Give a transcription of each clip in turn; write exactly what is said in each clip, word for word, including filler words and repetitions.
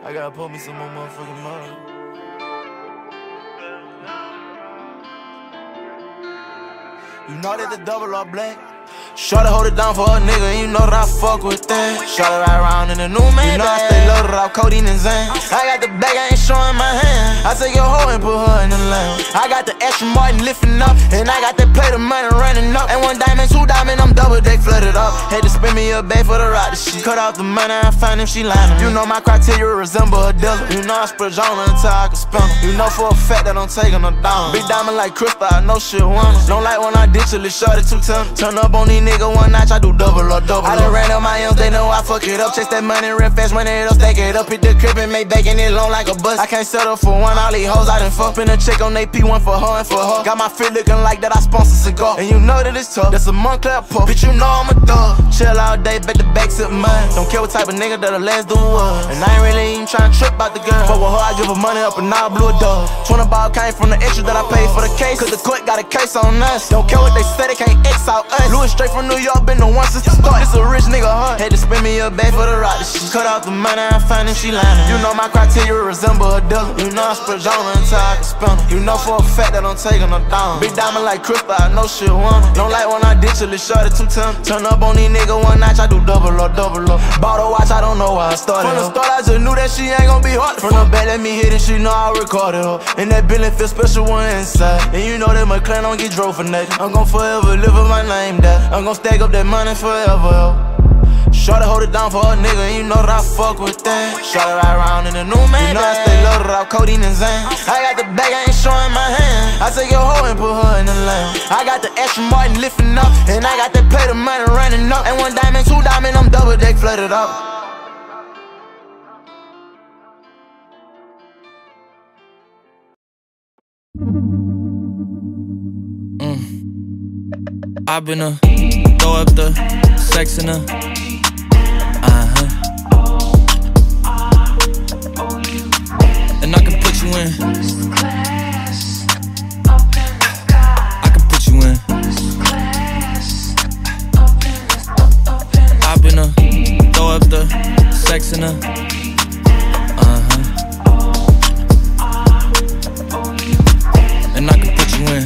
I gotta pull me some more motherfucking money. You know that the double or black. Shorty hold it down for a nigga, and you know that I fuck with that. Shorty ride around in the new man. You know I stay loaded off codeine and Zan. I got the bag, I ain't showing my hand. I take your hoe and put her in the lane. I got the extra Martin lifting up, and I got that plate of money running up. And one diamond, two diamond, I'm double deck flooded up. Had to spend me a bag for the ride the shit. Cut off the money, I find if she lying. You know my criteria resemble a dealer. You know I spread on until I can spend them. You know for a fact that I'm taking her down. Big diamond like crystal, I know shit want her. Don't like when I ditch it, shorty too tender. Turn up on these niggas one notch, I do double or double. I done ran up my M's, they know I fuck it up. Chase that money real fast, when it up, stack it up. Hit the crib and make bacon it long like a bus. I can't settle for one, all these hoes I done fuck. Spin a check on A P, one for her and for her. Got my fit looking like that I sponsor cigar. And you know that it's tough, that's a Montclair puff. Bitch, you know I'm a thug. Chill all day, bet the back to mine. Don't care what type of nigga that'll last do what. And I ain't really even tryna trip about the girl. Fuck with her, I give her money up and now I blew a dub. twenty ball came from the extra that I paid for the case. Cause the court got a case on us. Don't care what they say, they can't X out us. Louis straight from New York, been the one since the start. This a rich nigga heart. Had to spend me a bag for the ride. She cut off the money, I find if she lying. You know my criteria resemble a dealer. You know I spread on until I can spend her. You know for a fact that I'm taking her down. Big diamond like crystal, I know shit want her. Don't like when I ditch it, shorty too tender. Turn up on these niggas one notch, I do double or double up. Bought a watch, I don't know why I started. From the start, I just knew that she ain't gon' be hard. From the back, let me hit it, she know I recorded her. And that Bentley feel special one inside. And you know that McLaren don't get drove for nothing. I'm gon' forever live with my name there. I'm gon' stack up that money forever, yo. Shorty hold it down for a nigga, and you know that I fuck with that. Shorty ride around in the new man. You know I stay loaded off codeine and Zan. I got the bag, I ain't showing my hand. I take your hoe and put her in the lane. I got the extra Martin lifting up, and I got that plate of money running up. And one diamond, two diamond, I'm double deck flooded up. Mm. I've been a throw up the sex in her. Uh-huh. And I can put you in. I can put you in. I've been a throw up the sex in her. Uh-huh. And I can put you in.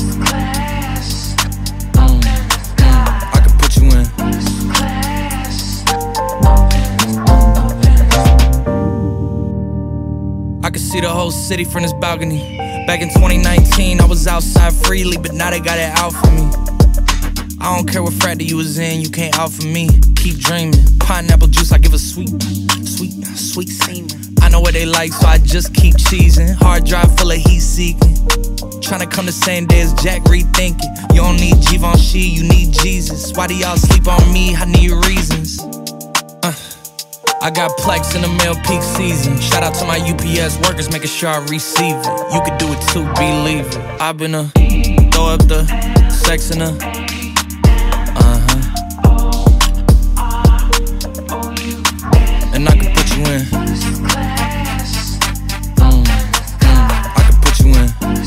See the whole city from this balcony. Back in twenty nineteen, I was outside freely, but now they got it out for me. I don't care what frat you was in, you can't out for me. Keep dreaming. Pineapple juice, I give a sweet, sweet, sweet semen. I know what they like, so I just keep cheesing. Hard drive full of heat seeking. Tryna come the same day as Jack, rethinking. You don't need Givenchy, you need Jesus. Why do y'all sleep on me? I need reasons. Uh. I got Plex in the mail peak season. Shout out to my U P S workers, making sure I receive it. You could do it too, believe it. I've been a throw up the sex in her. Uh-huh. And I can put you in. Mm, mm, I can put you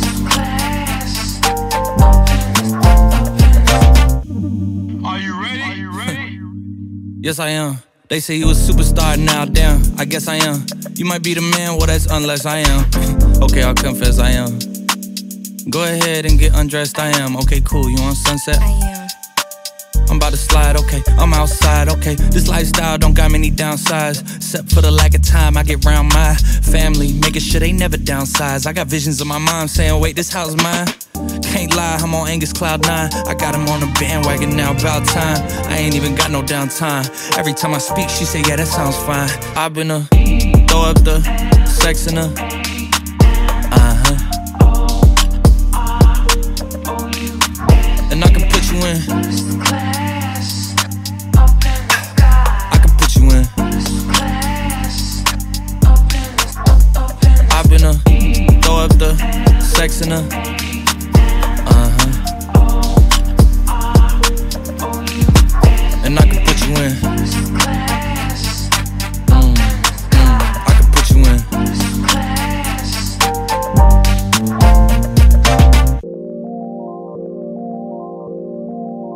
in. Are you ready? Are you ready? Yes, I am. They say you a superstar now, damn, I guess I am. You might be the man, well that's unless I am. Okay, I'll confess I am. Go ahead and get undressed, I am. Okay, cool, you on Sunset? I am. I'm about to slide, okay, I'm outside, okay. This lifestyle don't got many downsides. Except for the lack of time I get round my family, making sure they never downsize. I got visions of my mom saying, wait, this house mine. Can't lie, I'm on Angus Cloud nine. I got him on the bandwagon now, about time. I ain't even got no downtime. Every time I speak, she say, yeah, that sounds fine. I've been a throw up the sex in her. Uh-huh. And I can put you in. I can put you in. I've been a throw up the sex in her. And I can put you in. Mm, mm, I can put you in.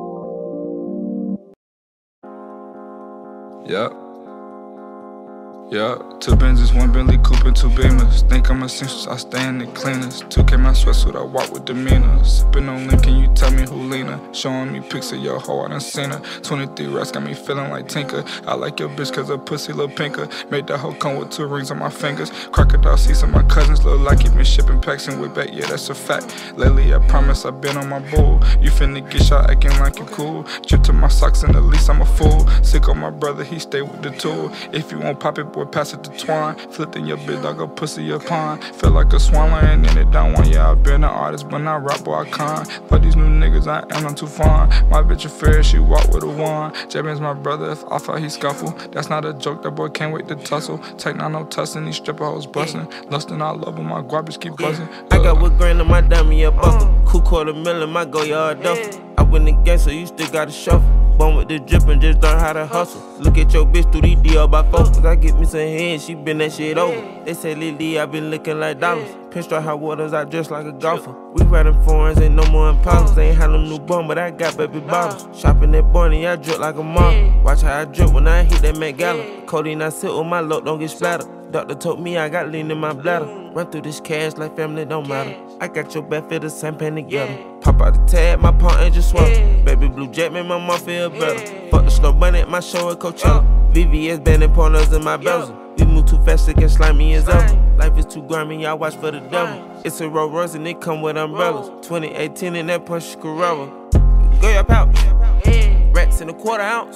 Yep. Yeah, two Benzes, one Bentley Coupe and two Beamers. Think I'm essentials, I stay in the cleaners. two K my sweatsuit, I walk with demeanor. Sippin' on Link, can you tell me who Lena? Showing me pics of your hoe, I done seen her. twenty-three rats got me feeling like Tinker. I like your bitch cause her pussy look pinker. Made that hoe come with two rings on my fingers. Crocodile seats and my cousins look like it been shipping packs and with back, yeah that's a fact. Lately I promise I been on my bull. You finna get shot acting like you cool. Drip to my socks and at least I'm a fool. Sick on my brother, he stay with the tool. If you won't pop it, boy, pass it to Twine. Flipped in your bitch like a pussy a pond. Feel like a swan laying in it down one. Yeah, I been an artist, but not rap, boy, I con. For these new niggas, I am not too fond. My bitch a fair, she walk with a wand. Jabin's my brother, if I thought he scuffle. That's not a joke, that boy can't wait to tussle. Take nine no tussin', these stripper hoes bustin'. Lustin', I love him, my guap bitch keep buzzin'. I got what grain on my diamond, up buckle. Cool quarter million, my go yard duffel. I win the game, so you still gotta shuffle. Born with the drip and just learn how to hustle. Look at your bitch through these D L by four. Cause I get me some head, she been that shit over. They say Lily, I been looking like dollars. Pinstripe hot waters, I dress like a golfer. We riding foreigns, ain't no more Impalas. Ain't had no new bum, but I got baby bottles. Shopping at Barney, I drip like a model. Watch how I drip when I hit that Met Gala. Codeine, I sit with my load, don't get splattered. Doctor told me I got lean in my bladder. Run through this cash like family don't matter. I got your back, feel the same pain together. Pop out the tag, my pawn ain't just swallow. Baby blue jet, make my mom feel better. Fuck the slow bunny at my show at Coachella. V V S banding partners in my bezel. We move too fast, it get slimy as ever. Life is too grimy, y'all watch for the devil. It's a Rolls Royce and it come with umbrellas. twenty eighteen in that Porsche Carrera. Go your pouch. Rats in a quarter ounce.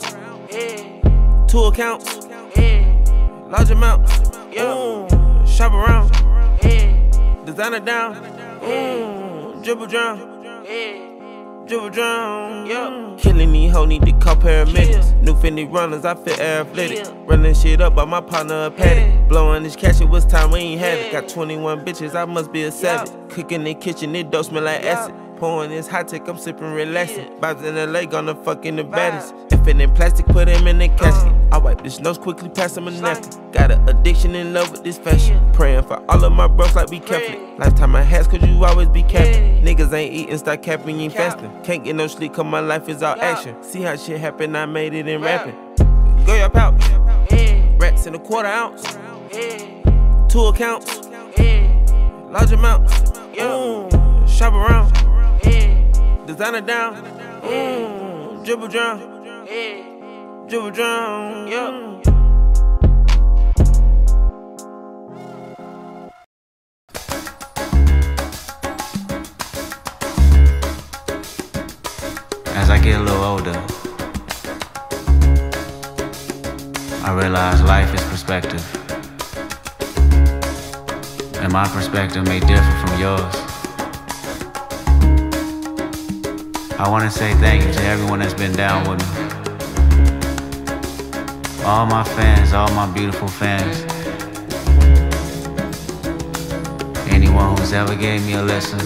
Two accounts. Large amounts. Mm, shop around. Designer down. Mm, dribble drown. Dribble drown. Yeah. Killing these hoes, need to call paramedics. New Fendi runners, I feel athletic. Running shit up by my partner, a paddock. Blowing this cash, it was time we ain't had it. Got twenty-one bitches, I must be a savage. Cooking in the kitchen, it don't smell like acid. Pouring this hot take, I'm sipping relaxing. Vibes in L A, gonna fucking the baddest. If it in plastic, put him in the casket. I wipe this nose quickly, pass him a napkin. Got an addiction in love with this fashion. Praying for all of my bros like we Catholic. Lifetime I has, cause you always be capping. Niggas ain't eating, start capping, you ain't fasting. Can't get no sleep, cause my life is all action. See how shit happen, I made it in rapping. Go your pouch. Rats in a quarter ounce. Two accounts. Large amounts. Mm, shop around. Designer down. Mm, dribble drown. Dribble drown. Yeah. As I get a little older, I realize life is perspective. And my perspective may differ from yours. I want to say thank you to everyone that's been down with me. All my fans, all my beautiful fans. Anyone who's ever gave me a listen.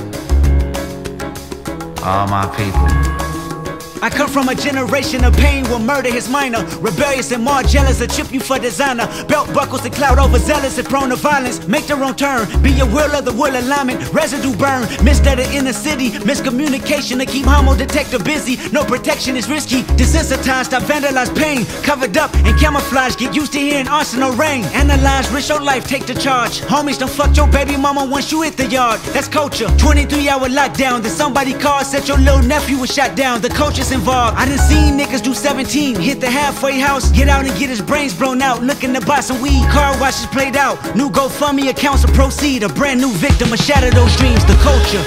All my people. I come from a generation of pain where murder is minor. Rebellious and more jealous, a chip you for designer. Belt buckles and cloud overzealous and prone to violence. Make their own turn, be your will of the will alignment. Residue burn, missed at the inner city. Miscommunication to keep homo detector busy. No protection is risky. Desensitized, I vandalize pain. Covered up and camouflage, get used to hearing arsenal rain. Analyze, risk your life, take the charge. Homies don't fuck your baby mama once you hit the yard. That's culture. twenty-three hour lockdown. Then somebody called, said your little nephew was shot down. The culture's involved. I done seen niggas do seventeen, hit the halfway house, get out and get his brains blown out, looking to buy some weed, car washes played out, new GoFundMe accounts to proceed, a brand new victim, a shatter those dreams, the culture.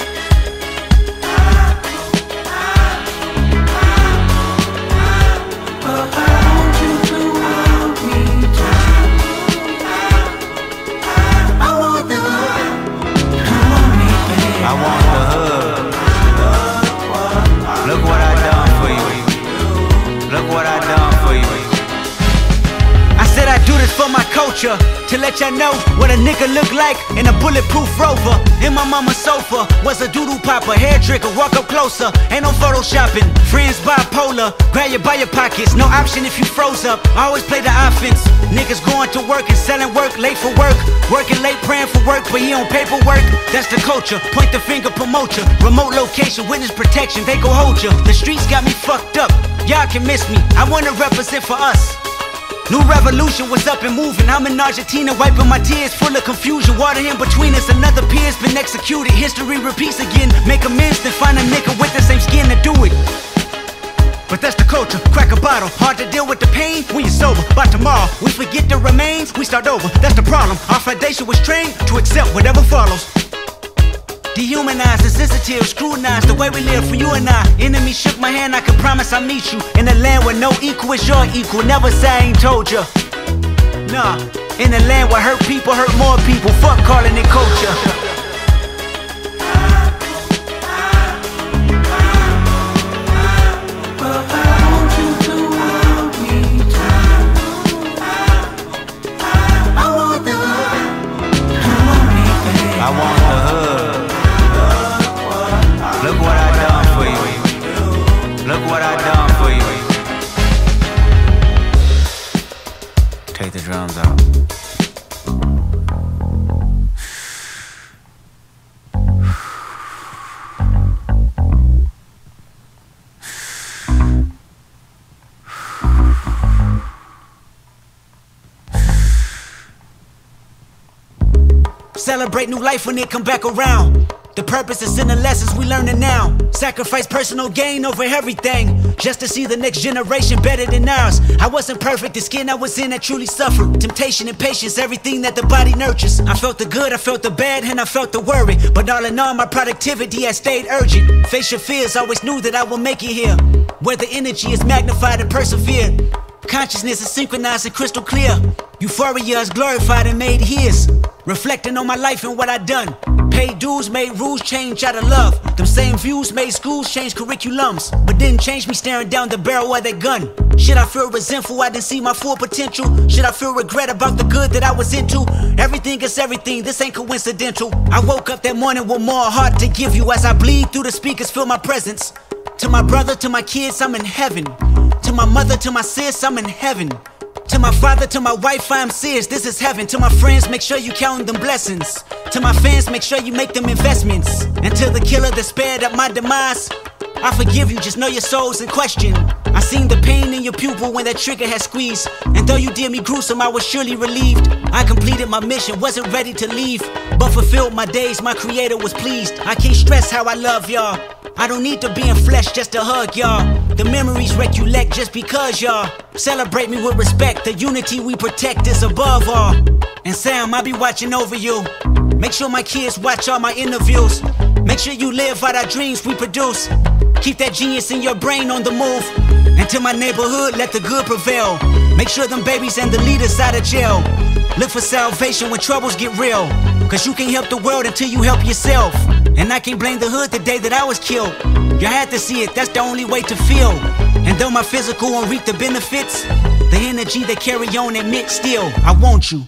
For my culture, to let y'all know what a nigga look like in a bulletproof Rover. In my mama's sofa was a doodle popper, hair trigger, walk up closer, ain't no photoshopping. Friends bipolar, grab you by your pockets, no option if you froze up. I always play the offense. Niggas going to work and selling work, late for work, working late praying for work, but he on paperwork. That's the culture, point the finger, promote ya. Remote location, witness protection, they go hold ya. The streets got me fucked up, y'all can miss me, I wanna represent for us. New revolution was up and moving. I'm in Argentina wiping my tears, full of confusion. Water in between us, another peer's been executed. History repeats again. Make amends, then find a nigga with the same skin to do it. But that's the culture, crack a bottle. Hard to deal with the pain when you're sober. By tomorrow, we forget the remains, we start over. That's the problem. Our foundation was trained to accept whatever follows. Dehumanized, insensitive, scrutinized the way we live for you and I. Enemy shook my hand, I can promise I'll meet you in a land where no equal is your equal. Never say I ain't told ya. Nah, in a land where hurt people hurt more people. Fuck calling it culture. I want the hood. Look what I done for you. Look what I done for you. Take the drums out. Celebrate new life when it come back around. The purpose is in the lessons we learning now. Sacrifice personal gain over everything, just to see the next generation better than ours. I wasn't perfect, the skin I was in I truly suffered. Temptation and patience, everything that the body nurtures. I felt the good, I felt the bad, and I felt the worry. But all in all, my productivity has stayed urgent. Face your fears, always knew that I would make it here, where the energy is magnified and persevered. Consciousness is synchronized and crystal clear. Euphoria is glorified and made his. Reflecting on my life and what I done. Paid dues, made rules change out of love. Them same views made schools change curriculums, but didn't change me staring down the barrel of that gun. Should I feel resentful I didn't see my full potential? Should I feel regret about the good that I was into? Everything is everything, this ain't coincidental. I woke up that morning with more heart to give you. As I bleed through the speakers, feel my presence. To my brother, to my kids, I'm in heaven. To my mother, to my sis, I'm in heaven. To my father, to my wife, I am serious, this is heaven. To my friends, make sure you count them blessings. To my fans, make sure you make them investments. And to the killer that spared up my demise, I forgive you, just know your soul's in question. I seen the pain in your pupil when that trigger had squeezed. And though you did me gruesome, I was surely relieved. I completed my mission, wasn't ready to leave, but fulfilled my days, my creator was pleased. I can't stress how I love y'all. I don't need to be in flesh just to hug y'all. The memories recollect just because y'all celebrate me with respect. The unity we protect is above all. And Sam, I be watching over you. Make sure my kids watch all my interviews. Make sure you live out our dreams we produce. Keep that genius in your brain on the move. And to my neighborhood, let the good prevail. Make sure them babies and the leaders out of jail. Look for salvation when troubles get real, cause you can't help the world until you help yourself. And I can't blame the hood the day that I was killed. You had to see it, that's the only way to feel. And though my physical won't reap the benefits, the energy they carry on admit still, I want you.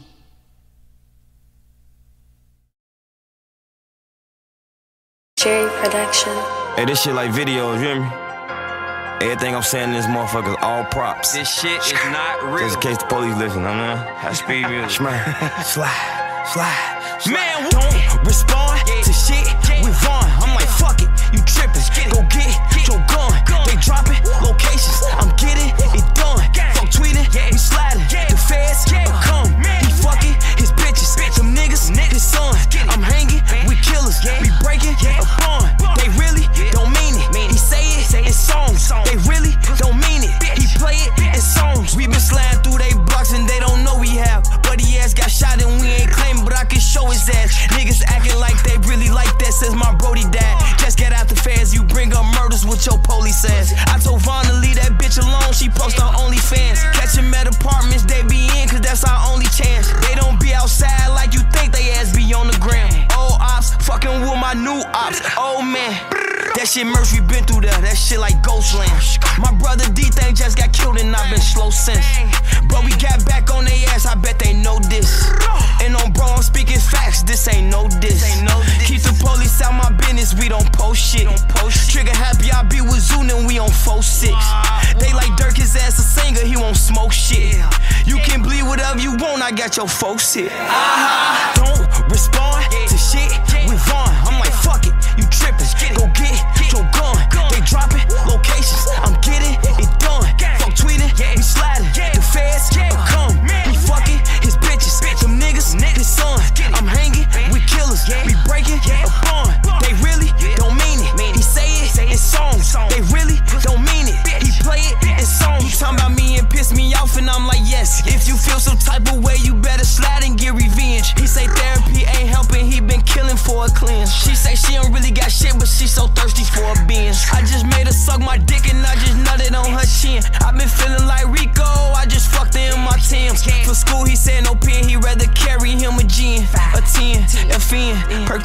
Jerry Production. Hey, this shit like videos, you hear me? Everything I'm saying in this motherfucker is all props. This shit is not real. Just in case the police listen, I mean, high speed music. Slide, slide, slide. Man, don't respond to shit with Vaughn. I'm like, fuck it, you trippin'. Go get your gun. They dropping locations, I'm getting it done. Fuck tweeting, we sliding. The feds will come. He fucking his bitches, them niggas, his son. I'm hanging with killers, we breaking a bond. They really don't mean it. He say it in songs. They really don't mean it. He play it in songs. We been sliding through they blocks and they don't know we have. But he ass got shot and we ain't claiming, but I can show his ass. Niggas acting like they really like that since my brody died. Just get out the feds, you bring up murders with your police ass. I told Vaughn to leave that bitch alone, she post on OnlyFans. Catch him at apartments, they be in, cause that's our only chance. They don't be outside like you think they ass be on the gram. Old ops, fucking with my new ops. Oh man, that shit merch, we been through that, that shit like Ghostland. My brother D-Thing just got killed and I've been slow since. But we got back on their ass, I bet they know this. And on bro, I'm speaking facts, this ain't no diss. Keep the police out my business, we don't post shit. Trigger happy, I be with Zoon and we on four six. They like Dirk, his ass a singer, he won't smoke shit. You can bleed whatever you want, I got your folks here. Don't respond to shit with Vaughn. I'm like, fuck it, you trippin'. Go get your gun. They dropping locations, I'm getting it done. Fuck tweeting, we sliding. The feds will come.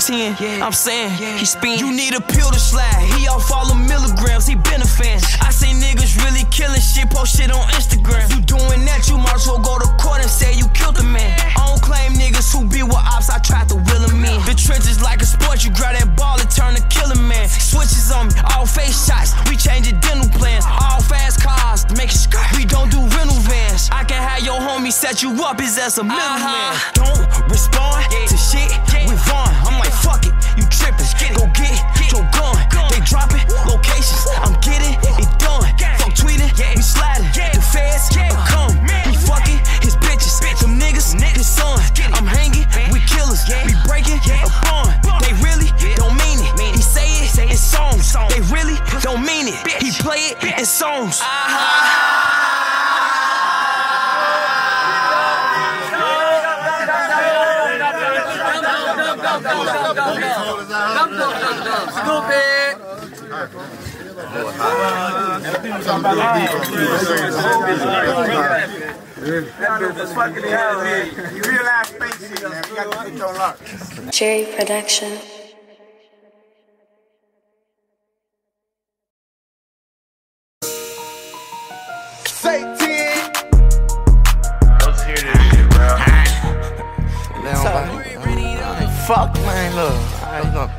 ten. I'm saying, he spin. You need a pill to slide. He off all the milligrams, he been a fan. I say niggas really killing shit, post shit on Instagram. You doing that, you might as well go to court and say you killed a man. I don't claim niggas who be with ops, I tried to will them in. The trenches like a sport, you grab that ball and turn to killer man. Switches on me, all face shots, we changing dental plans. All fast cars, make it we don't do rental vans. I can have your homie set you up, his ass a middleman. Uh-huh. Don't respond yeah. to shit yeah. with Vaughn. I'm like, fuck it, you trippin'. Go get your gun. They dropping locations, I'm getting it done. Fuck tweeting, we sliding. The feds come, we fucking his bitches. Them niggas, his son. I'm hanging with killers, we breaking a bond. They really don't mean it. He say it in songs. They really don't mean it. He play it in songs. Uh-huh. Cherry Production. Say ten. Let's hear this shit, bro. Fuck, man, look. Alright, look.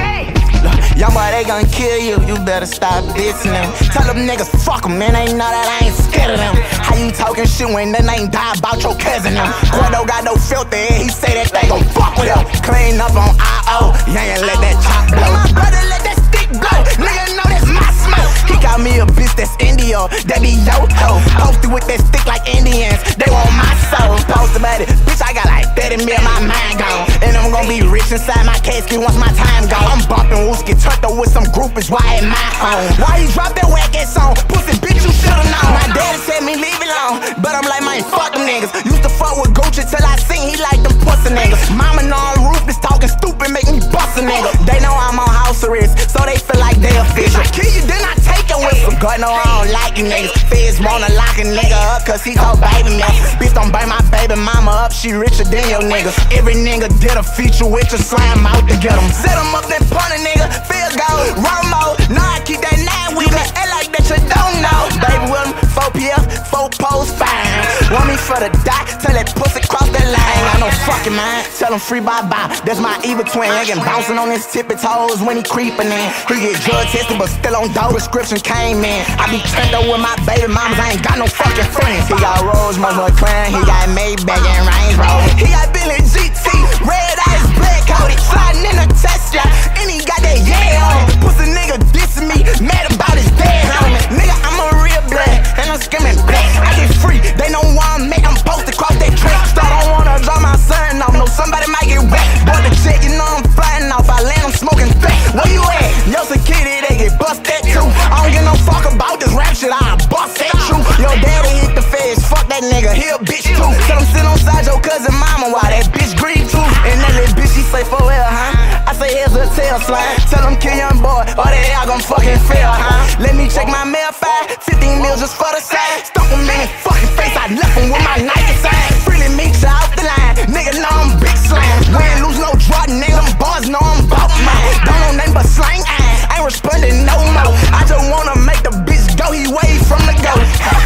Young boy, they gon' kill you, you better stop dissing them. Tell them niggas, fuck them, man, they know that I ain't scared of them. How you talking shit when they ain't die about your cousin them? Gordo got no filter, he say that they gon' fuck with him. Clean up on I O, you ain't let that chop blow. Brother, let that stick blow, nigga know that's my smoke. He got me a bitch that's Indio, that be yo-ho. Posted with that stick like Indians, they want my soul. Post about it, bitch, I got like thirty mil, my mind gone. And I'm gon' be rich inside my casket once my time gone. I'm bumping Wooski, turned up with some groupies, why at my home? Why you drop that whack ass song? Pussy bitch, you should've known. My daddy said me leave it alone, but I'm like, man, fuck them niggas. Used to fuck with Gucci till I sing, he like them pussy niggas. Mama know I'm ruthless, talking stupid, make me bust a nigga. They know I'm on house arrest, so they feel like they official. I kill you, then I take it with them. God know I don't like you niggas. Feds wanna lock a nigga up, cause he told baby me. Bitch don't bring my baby mama up, she richer than your niggas. Every nigga did a feature with you, slam out to get them. Set them up, then punt a nigga, feel go, Romo. Now I keep that nine with me, and like that you don't know. Baby with him, four P F, four poles, fine. Want me for the dot, tell that pussy cross that line. I know fucking man, tell him free bye-bye. That's my evil twin, again bouncing on his tippy toes when he creeping in. He get drug tested, but still on dope. Prescription came in. I be turned up with my baby mamas, I ain't got no fucking friends. He got Rose, Muscle Clan, he got Maybach and Range Rover. He got Billy G T, red eyes, black coated, sliding in a Tesla, and he got that yeah on. Pussy nigga dissing me, mad about his dad homie. Nigga, I'm a real blood, and I'm screaming black. I get free, they know why I'm made, I'm supposed to cross that track. Still don't wanna draw my son off, no somebody might get wet. Boy, the check, you know I'm flying off, I land, I'm smoking fat. Where you at? Yo, security, they get bust that too. I don't give no fuck about this rap shit, I bust that true. Yo, daddy hit the feds, fuck that nigga, he a bitch too. Tell him sit on side your cousin mama while that bitch grieve too. And that little bitch, she say for real, huh? I say here's a tail slime. Tell him kill young boy, or they all gon' fucking fail, huh? Let me check my mail file, fifteen mil just for the side. Stuck him in his fucking face, I left him with my Nike sign. Freely meet you out the line, nigga know I'm big slime. We ain't lose no drug, nigga, them boys know I'm bout mine. Don't know nothing but slang, I ain't responding no more. I just wanna make the bitch go, he way from the go.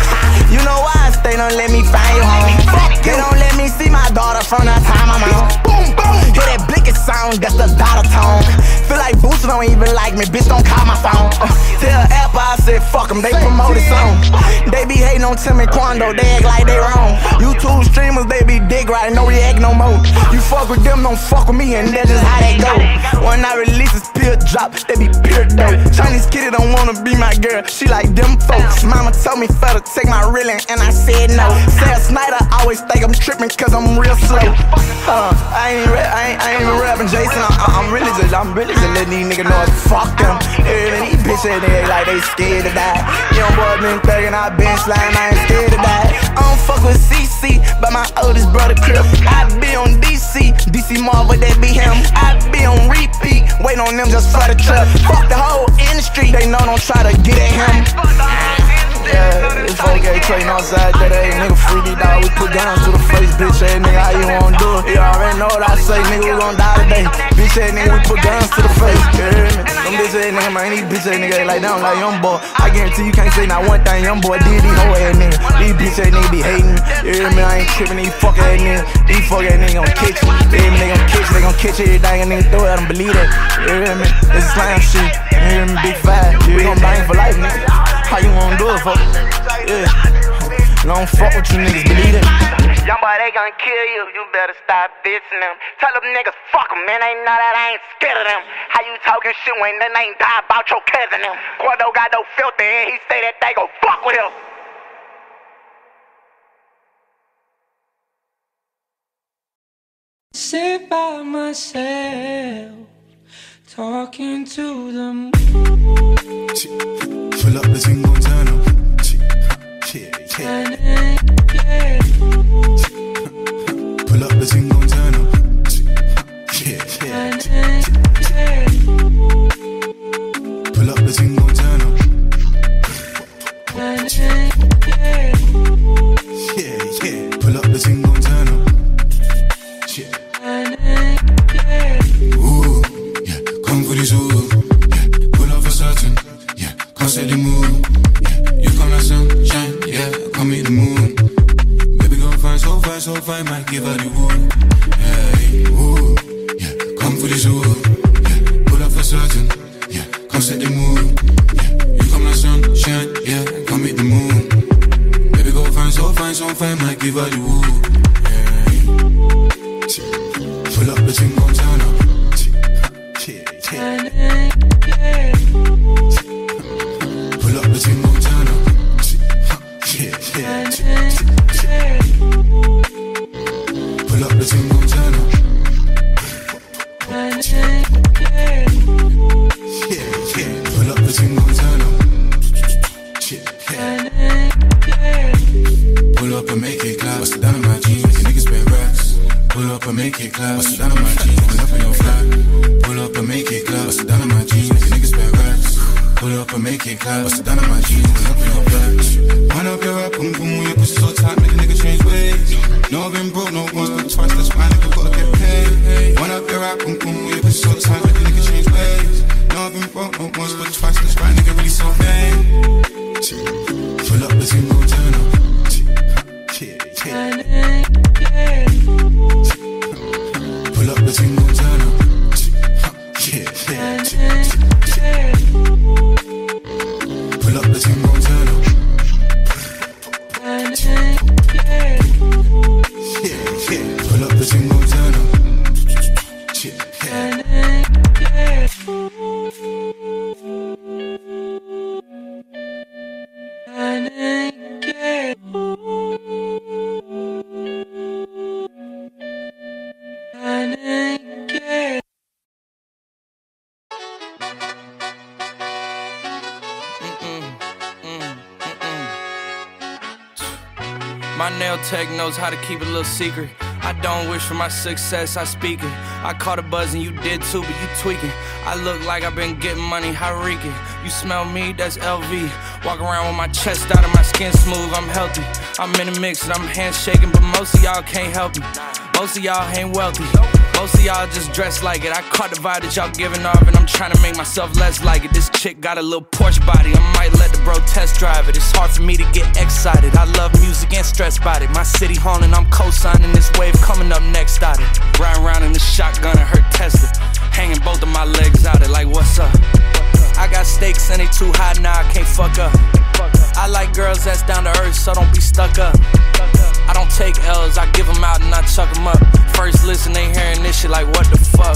You know why? They don't let me find you home. They don't let me see my daughter from the time I'm on. Boom, boom. Hear that blinking sound, that's the daughter tone. Feel like Booster don't even like me, bitch don't call my phone. Uh, tell Apple I said fuck them, they promote it song. They be hating on Tim and Quando, they act like they wrong. YouTube streamers, they be dick riding, no react no more. You fuck with them, don't fuck with me, and that's just how they go. When I release this pill drop, they be pure dope. Chinese kitty don't wanna be my girl, she like them folks. Mama told me for to take my reeling, and I said no. Sam Snyder always think I'm tripping cause I'm real slow. Uh, I ain't rap, I ain't, I ain't even rapping Jason, I'm, I'm really just, I'm really just letting these niggas know it's fuck them. Yeah, these bitches, they act like they scared to die. Young boy been thugging, I been slime, I ain't scared to die. I don't fuck with C C, but my oldest brother Crip. I be on D C, D C Marvel, that be him. I be on repeat, wait on them just for the trip. Fuck the whole industry, they know don't try to get at him. Yeah, it's okay. Trey Northside, that ass nigga free D dog. We put guns to the face, bitch ass nigga. How you wanna do it? You already know what I say, nigga. We gon' die today. Bitch ass nigga, we put guns to the face. You hear me? Them bitch ass nigga, man. These bitch ass nigga like down like young boy. I guarantee you can't say not one thing young boy did. These hoe ass nigga. These bitch ass nigga be hating. You hear me? I ain't tripping. These fuck ass nigga. These fuck ass nigga gon' catch you. You hear me? They gon' catch you. They gon' catch everything. A nigga throw it. I don't believe that. You hear me? This is slam shit. You hear me? Big five. We gon' bang for life, nigga. How you wanna do it, fuck? Yeah. Don't fuck with you niggas, believe it. Young boy, they gon' kill you. You better stop bitching them. Tell them niggas, fuck them, man. They know that I ain't scared of them. How you talking shit when they ain't die about your cousin them? Gordo got no filter and he say that they gon' fuck with him. Sit by myself, talking to the moon. Pull up the single turn up. Yeah, yeah. Pull up the single turn up. Yeah, yeah. Pull up the single turn up. Yeah, yeah. Pull up the single turn up. Yeah. Ooh, yeah. Come for this ooh. Yeah. Pull up for certain. Yeah. Can't say the move. Yeah. You come like sunshine. Yeah. Come meet the moon. Baby gon' find so fine, so fine. Might give her the wood. Hey, ooh. Yeah. Come for this ooh. Yeah. Pull up for certain. Yeah. Come set the mood. Yeah. You come like sunshine. Yeah. Come meet the moon. Baby gon' find so fine, so fine. Might give her the wood. Pull up the thing gon' turn up. Yeah, yeah. Pull up the thing gon' turn up. Yeah, yeah. Pull up the thing gon' turn up. Yeah, yeah. Pull up the thing gon' turn up. Yeah. Pull up and make it clap. Bust it down on my jeans. You niggas spend racks. Pull up and make it clap. Bust it down on my jeans. Pull up on your flat. Pull up and make it clap. Bust it down on my jeans. You niggas spend racks. Pull up and make it clap. Bust it down on my jeans. Pull up on your flat. Wind up your rap, boom boom. Your pussy so tight, make a nigga change ways. No, I've been broke, no once but twice. That's why nigga gotta get paid. Wind up your rap, boom boom. Your pussy so tight, make a nigga change ways. No, I've been broke, no once but twice. That's why nigga really so vain. Pull up the thing, go turn up. Yeah, yeah. Pull up the thing, go turn up. Yeah, yeah. Pull up the thing, go turn up. Yeah, yeah. Pull up the thing, go turn up. Yeah, yeah. My nail tech knows how to keep it a little secret. I don't wish for my success, I speak it. I caught a buzz and you did too, but you tweaking. I look like I've been getting money, how reeking. You smell me, that's L V. Walk around with my chest out and my skin smooth, I'm healthy. I'm in the mix and I'm handshaking, but most of y'all can't help me. Most of y'all ain't wealthy. Most of y'all just dress like it. I caught the vibe that y'all giving off and I'm trying to make myself less like it. This chick got a little Porsche body, I might let the bro test drive it. It's hard for me to get excited. I love music and stressed about it. My city haunting, I'm co-signing this wave coming up next out it. Riding around in the shotgun and her Tesla. Hanging both of my legs out it like what's up? I got stakes and they too high now, I can't fuck up. I like girls that's down to earth, so don't be stuck up. I don't take L's, I give them out and I chuck them up. First listen, they hearing this shit like what the fuck.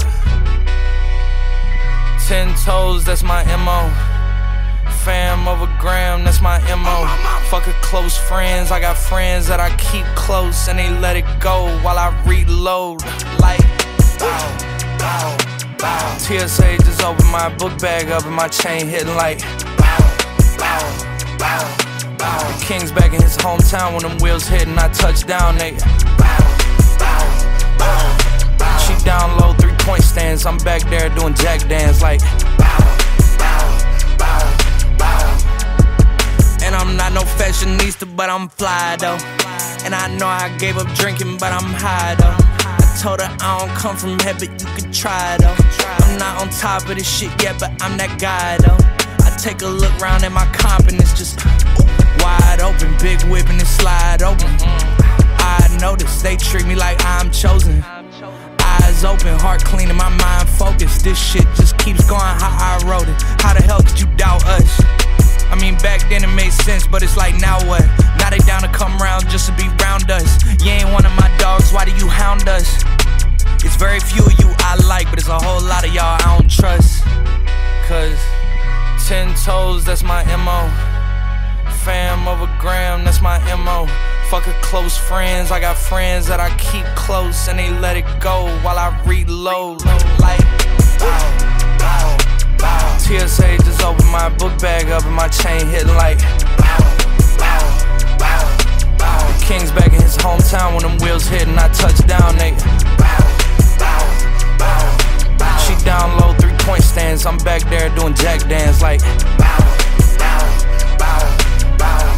Ten toes, that's my M O. Fam over gram, that's my M O. Fucking close friends, I got friends that I keep close and they let it go while I reload. Like, bow, bow, bow. T S A just opened my book bag up and my chain hitting like, bow, bow, bow. The king's back in his hometown when them wheels hit and I touch down, they bow, bow, bow. She down low, three point stands, I'm back there doing jack dance like bow, bow, bow, bow. And I I'm not no fashionista, but I'm fly though. And I know I gave up drinking, but I'm high though. I told her I don't come from heaven, you can try though. I'm not on top of this shit yet, but I'm that guy though. I take a look round at my confidence, just wide open, big whip and it slide open. I notice they treat me like I'm chosen. Eyes open, heart clean and my mind focused. This shit just keeps going how I wrote it. How the hell could you doubt us? I mean, back then it made sense, but it's like, now what? Now they down to come round just to be round us. You ain't one of my dogs, why do you hound us? It's very few of you I like, but it's a whole lot of y'all I don't trust. Cause ten toes, that's my M O. Fam over gram, that's my M O. Fucking close friends, I got friends that I keep close and they let it go while I reload. Like, bow, bow, bow. T S A just opened my book bag up and my chain hitting like, bow, bow, bow, bow. The King's back in his hometown when them wheels hit and I touch down, they bow, bow, bow, bow. She down low, three point stands, I'm back there doing jack dance like, bow, bow, bow, bow.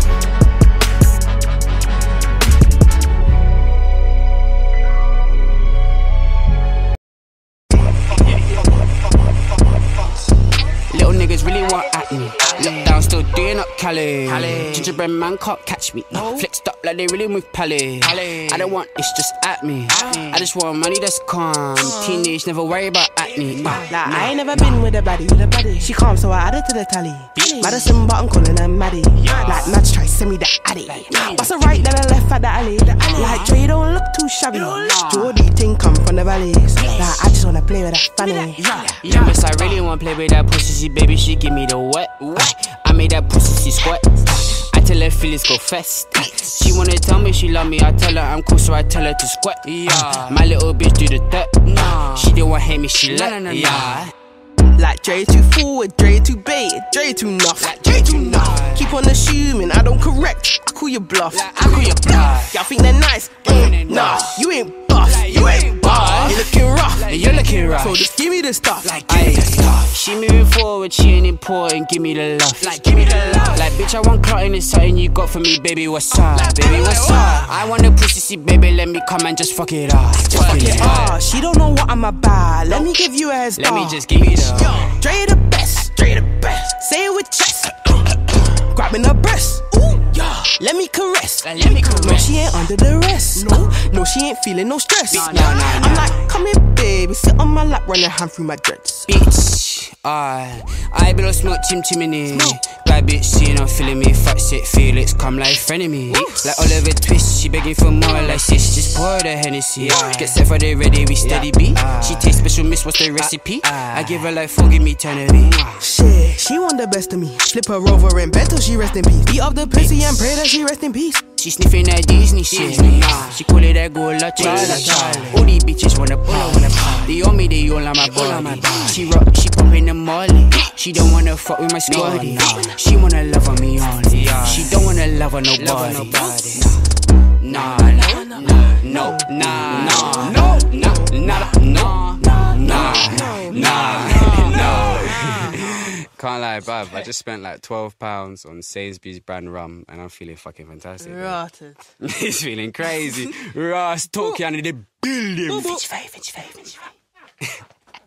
Little niggas really want at me. Lockdown still doing up Cali. Gingerbread man can't catch me. Flexed up like they really move Pally. I don't want it's just at me. I just want money that's calm. Teenage never worry about acne. Like I ain't never been with a baddie. She calm so I add it to the tally. Madison but I'm calling her Maddie. Like Madge try send me the addy. Bust a right then I left at the alley. Like Dre don't look too shabby. Jordy ting come from the valleys. Like I just wanna play with that fanny. Yeah, miss I really wanna play with that pussy. Baby, she give me the wet. I made that pussy squat. I tell her feelings go fast. She wanna tell me she love me. I tell her I'm cool, so I tell her to squat. Yeah, my little bitch do the dirt. She don't want hate me, she let. Yeah. Like Dre too forward, Dre too baited, Dre too nuff, like Dre too nuff. Keep on assuming I don't correct. I call you bluff, I call you bluff. Y'all think they're nice? Mm, nah, you ain't buff, you ain't buff. You looking rough, you're looking rough. So just give me the stuff, like give me the stuff. She moving forward, she ain't important. Give me the love, like give me the love. Like bitch, I want clotting, it's something you got for me, baby. What's up, like, baby? What's up? I want a pussy, see, baby. Let me come and just fuck it up, just fuck it up. She don't know what I'm about. Let me give you a head start. Let me just give you the. Dre the best, Dre the best. Say it with chest, grabbing her breast. Ooh, yeah. Let me caress, let me caress. No, she ain't under the rest. No, no, she ain't feeling no stress. Nah, nah, nah, I'm nah. Like, come here, baby, sit on my lap, run your hand through my dreads. Bitch, I, I blow smoke, chim chimney. Bad bitch, seeing I'm feeling me. Fat shit, Felix, come like frenemy. Like Oliver Twist, she begging for more. Like sis, just pour the Hennessy. Get set for the ready, we steady beat. She tastes special, miss, what's the recipe? I give her like four, give me eternity. Shit, she want the best of me. Flip her over in bed till she rest in peace. Beat up the pussy and pray that she rest in peace. She sniffing that Disney shit. She call it that gold la Charlie. All these bitches wanna pull. They on me, they all on my body. She rock, she poppin' the molly. She don't wanna fuck with my squaddy. She wanna love on me only. She don't wanna love on nobody. Nah, nah, nah, no, nah, nah, no, nah, nah, no, nah, nah, no. Can't lie, bruv, I just spent like twelve pounds on Sainsbury's brand rum and I'm feeling fucking fantastic. Rotted. He's feeling crazy. Ross talking in the building. Fitch fave, fitch fave, fitch fave.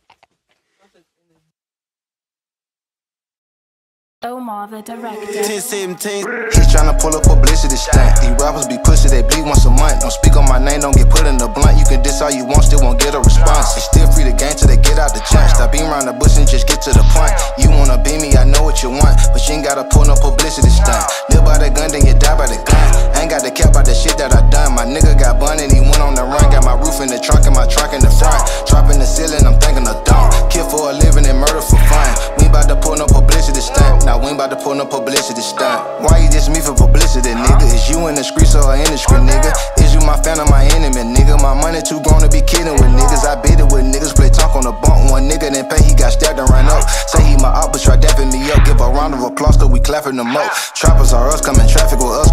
Omar the director. ten seventeen. He's tryna pull up publicity stunt. These rappers be pussy, they bleed once a month. Don't speak on my name, don't get put in the blunt. You can diss all you want, still won't get a response. It's still free to game till they get out the chunk. Stop being around the bush and just get to the point. You wanna be me, I know what you want, but you ain't gotta pull no publicity stunt. Live by the gun, then you die by the gun. I ain't got the cap out the shit that I done. My nigga got bun and he went on the run. Got my roof in the trunk and my trunk in the front. Dropping the ceiling, I'm thinking of dawn. Kill for a living and murder for fun. We ain't about to pull no publicity stunt. Now we ain't about to pull no publicity stunt. Why you just me for publicity, nigga? Is you in the streets or in the street, nigga? Is you my fan or my enemy, nigga? My money too grown to be kidding with niggas. I beat it with niggas, play talk on the bump. One nigga didn't pay, he got stabbed and ran up. Say he my op, but try dapping me up. Give a round of applause, cause we clapping them up. Trappers are us, coming traffic with us.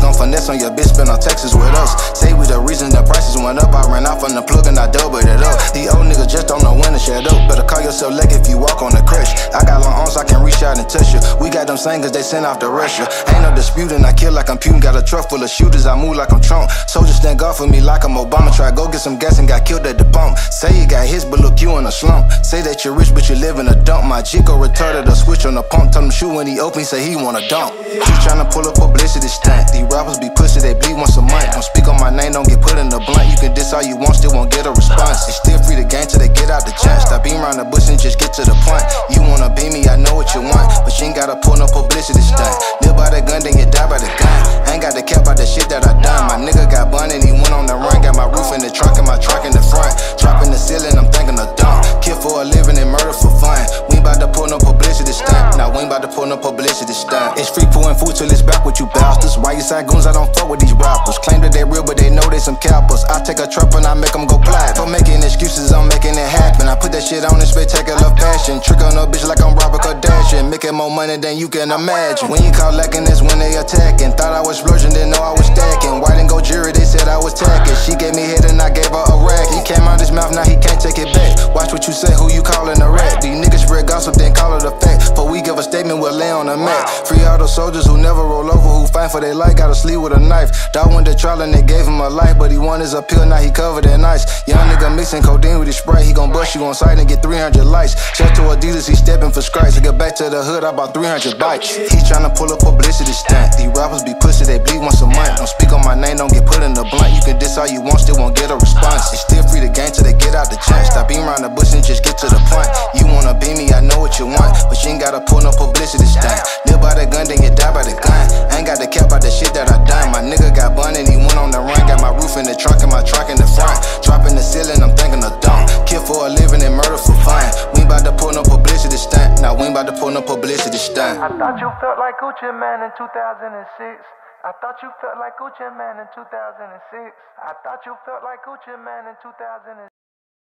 gon' finesse on your bitch, spend on Texas with us. Say we the reason the prices went up. I ran off on the plug and I doubled it up. These old niggas just don't know when to shut up. Better call yourself leg if you walk on the crash. I got long arms, I can reach out and touch you. We got them singers, they sent off to Russia. Ain't no disputing, I kill like I'm Putin. Got a truck full of shooters, I move like I'm Trump. Soldiers stand guard for me like I'm Obama. Try go get some gas and got killed at the pump. Say you got hits, but look you in a slump. Say that you're rich, but you live in a dump. My Chico retarded a switch on the pump. Tell him shoot when he open, say he wanna dump. He tryna pull up publicity stunt. These rappers be pussy, they bleed once a month. Don't speak on my name, don't get put in the blunt. You can diss all you want, still won't get a response. It's still free to game till they get out the chance. Stop being around the bush and just get to the point. You wanna be me, I know what you want, but you ain't gotta pull no publicity stunt. Live by the gun, then you die by the gun. I ain't got to care about the shit that I done. My nigga got bun and he went on the run. Got my roof in the trunk and my truck in the front. Dropping the ceiling, I'm thinking of dump. Kill for a living and murder for fun. We ain't about to pull no publicity stunt. Now we ain't about to pull no publicity stunt. It's free pouring food till it's back with you bastards. Why you side goons? I don't fuck with these rappers. Claim that they real, but they know they some cappers. I take a trap and I make them go plat. For making excuses, I'm making it happen. I put that shit on in spectacular fashion. Trick on a bitch like I'm Robert Kardashian. Making more money than you can imagine. When you call lacking, that's when they attacking. Thought I was splurging, didn't know I was stacking. White and gold jury, they said I was tacking. She gave me head and I gave her a rack. He came out his mouth, now he can't take it back. Watch what you say, who you calling a rat. These niggas spread gossip, then call it a fact. Before we give a statement, we'll lay on the mat. Free all those soldiers who never roll over, who fight for their life, gotta sleep with a knife. Dog went to trial and they gave him a life, but he won his appeal, now he covered in ice. Young nigga mixing codeine with his Sprite, he gon' bust you on sight and get three hundred likes. Shout to Adidas, he stepping for stripes. To get back to the hood, I bought three hundred bikes. He tryna pull a publicity stunt. These rappers be pussy, they bleed once a month. Don't speak on my name, don't get put in the blunt. You can diss all you want, still won't get a response. It's still free to game till they get out the chance. Stop being around the bush and just get to the point. You wanna be me, I know what you want, but you ain't gotta pull no publicity stunt. Live by the gun, then you die by the gun. I ain't got to care about the shit that I done. My nigga got bun and he went on the run. Got my roof in the trunk and my truck in the front. Dropping the ceiling, I'm thinking of dump. Kill for a living and murder for fun. We ain't about to pull no publicity stunt. Now we ain't about to pull no publicity stunt. I thought you felt like Gucci Man in two thousand six. I thought you felt like Gucci Man in two thousand six. I thought you felt like Gucci Man in two thousand six.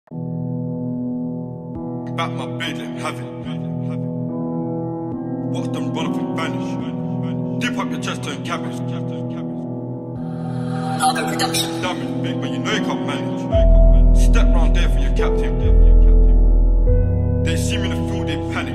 Back my bed and have it. Watch them run up and vanish. Dip up your chest, turn cabbage. Other production. Damage big, but you know you can't manage. Step round there for your captain. They see me in the field, they panic.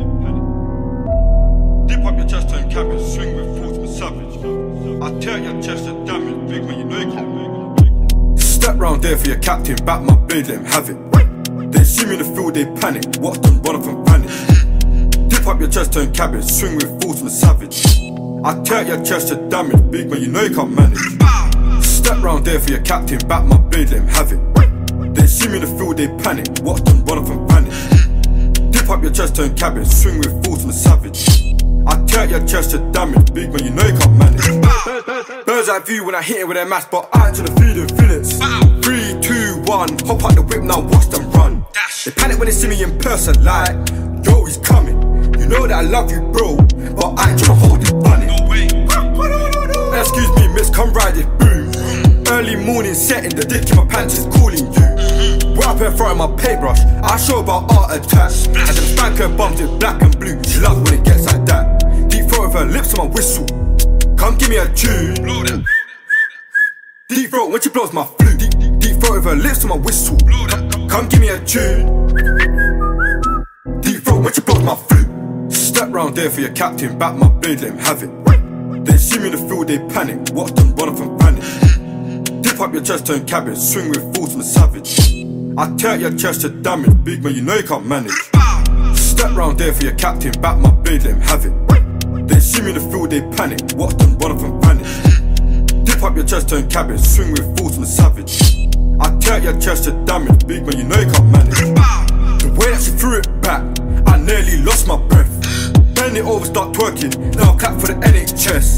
Dip up your chest, turn cabbage. Swing with force, I'm savage. I tear your chest, the damage big, but you know you can't make it. Step round there for your captain. Back my blade, let him have it. They see me in the field, they panic. Watch them run up and vanish. Dip up your chest, turn cabbage. Swing with force, I'm savage. I tear your chest, the damage big, but you know you can't manage. Step round there for your captain. Back my blade, let him have it. They see me in the field, they panic. Watch them run up and vanish. Dip up your chest, turn cabbage. Swing with force, I'm savage. I tear your chest, the damage big, but you know you can't manage. Bird's eye view when I hit it with a mask, but I ain't to the feeding feelings. Three, two, one, hop out the whip now, watch them run. They panic when they see me in person, like, yo, he's coming. You know that I love you, bro, but I ain't tryna hold it bunny. No way. Excuse me, miss, come ride it, boom. Early morning setting, the dick in my pants is calling you. Right up in front of my paintbrush, I show about art attack. And them spanker bumps in black and blue, she loves when it gets like that. Deep throat with her lips on my whistle, come give me a tune. Deep throat when she blows my flute. Deep, deep, deep throat with her lips on my whistle, come, come give me a tune. Deep throat when she blows my flute. Step round there for your captain, back my blade, let him have it. They see me in the field, they panic. Watch them run up and vanish. Dip up your chest, turn cabbage. Swing with force, I'm a savage. I tear your chest, the damage big, but you know you can't manage. Step round there for your captain, back my blade, let him have it. They see me in the field, they panic. Watch them run up and vanish. Dip up your chest, turn cabbage. Swing with force, I'm a savage. I tear your chest, the damage big, but you know you can't manage. The way that she threw it back, I nearly lost my breath. Bend it over, start twerking. Now clap for the N H S.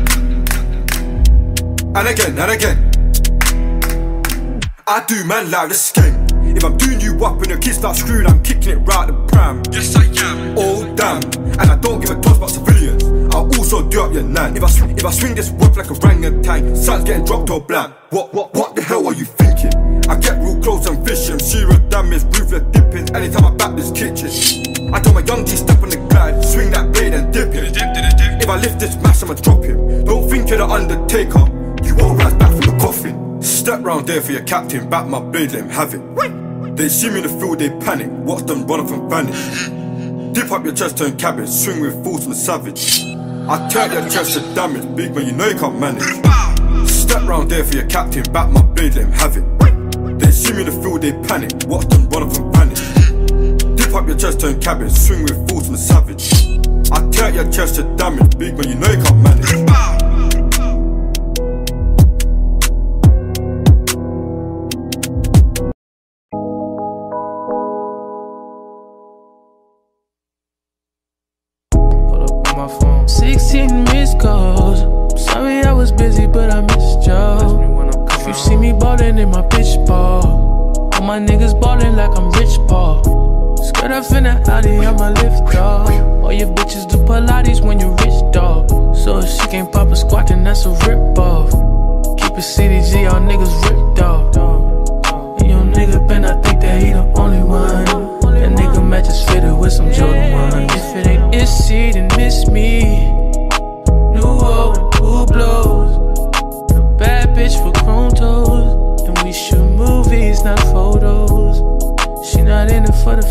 And again, and again. I do man like this game. If I'm doing you up and your kids start screwing, I'm kicking it right the pram. Yes I am. Oh damn. And I don't give a toss about civilians. I'll also do up your nan. If I swing, if I swing this whip like a orangutan, son's getting dropped or blam. What, what, what the hell are you thinking? I get real close and fishing. Zero damage, ruthless dipping. Anytime I back this kitchen, I tell my young G step on the glide, swing that blade and dip it. If I lift this mass, I'ma drop him. Don't think you're the Undertaker. You won't rise back from the coffin. Step round there for your captain, back my blade, let him have it. They see me in the field, they panic. Watch them run off and vanish. Dip up your chest, turn cabbage. Swing with fools from the savage. I turn your chest to damage. Big man, you know you can't manage. Step round there for your captain, back my blade, let him have it. They see me in the field, they panic. Watch them run off and vanish. Dip up your chest, turn cabbage. Swing with fools from the savage. I turn your chest to damage. Big man, you know you can't manage. sixteen missed calls. Sorry I was busy, but I missed y'all. If you see me ballin' in my bitch ball, all my niggas ballin' like I'm Rich Paul. Skirt up in the Audi, I'm a lift dog. All your bitches do Pilates when you rich dog. So if she can't pop a squat, then that's a rip off. Keep it C D G, all niggas ripped off. And your nigga Ben, I think that he the only one. That nigga matches fitted with some Jordan one. If it ain't Issy, then miss me. New old, who blows? A bad bitch for chrome toes. And we shoot movies, not photos. She not in it for the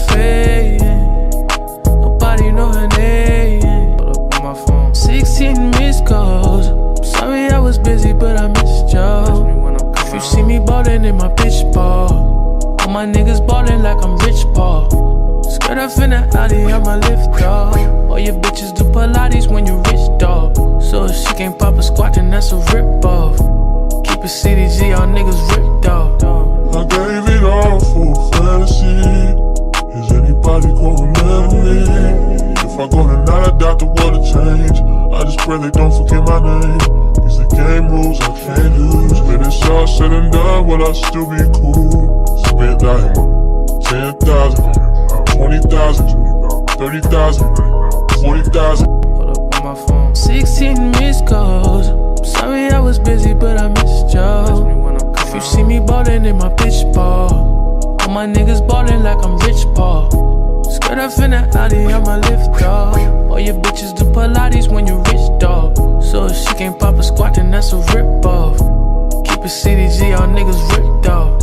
fame. Nobody know her name. Put up on my phone. sixteen missed calls. Sorry I was busy, but I missed y'all. If you see me ballin' in my bitch ball, all my niggas ballin' like I'm Rich Paul. Skirt up in the Audi, I'm a lift dog. All your bitches do Pilates when you rich dog. So if she can't pop a squat, then that's a rip off. Keep it C D G, all niggas ripped off. I gave it all for fantasy. Is anybody gonna remember me? If I go tonight, I doubt the world will change. I just pray they don't forget my name. These the game rules, I can't lose. When it's all said and done, will I still be cool? Spent like ten thousand, twenty thousand, thirty thousand, forty thousand. Hold up on my phone. sixteen missed calls. Sorry I was busy, but I missed y'all. If you see me ballin' in my bitch ball, all my niggas ballin' like I'm Rich Paul. Skirt up in the Audi, I'm a lift dog. All your bitches do Pilates when you rich dog. So if she can't pop a squat, then that's a rip off. Keep it C D G, all niggas ripped off.